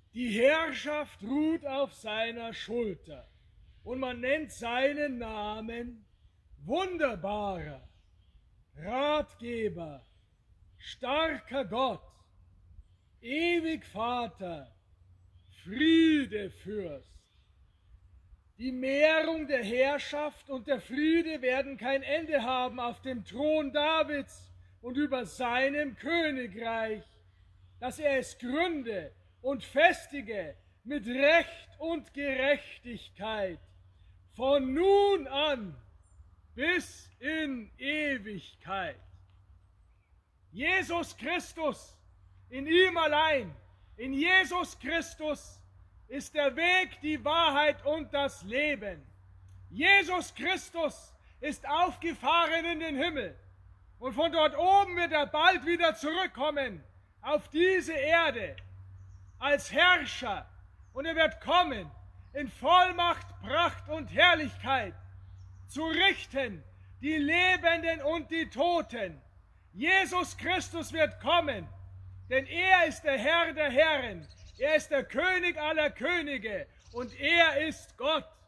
Die Herrschaft ruht auf seiner Schulter und man nennt seinen Namen Wunderbarer, Ratgeber, starker Gott, ewig Vater, Friedefürst. Die Mehrung der Herrschaft und der Friede werden kein Ende haben auf dem Thron Davids und über seinem Königreich, dass er es gründe und festige mit Recht und Gerechtigkeit von nun an bis in Ewigkeit. Jesus Christus, in ihm allein, in Jesus Christus ist der Weg, die Wahrheit und das Leben. Jesus Christus ist aufgefahren in den Himmel und von dort oben wird er bald wieder zurückkommen auf diese Erde als Herrscher und er wird kommen in Vollmacht, Pracht und Herrlichkeit zu richten die Lebenden und die Toten. Jesus Christus wird kommen, denn er ist der Herr der Herren. Er ist der König aller Könige und er ist Gott.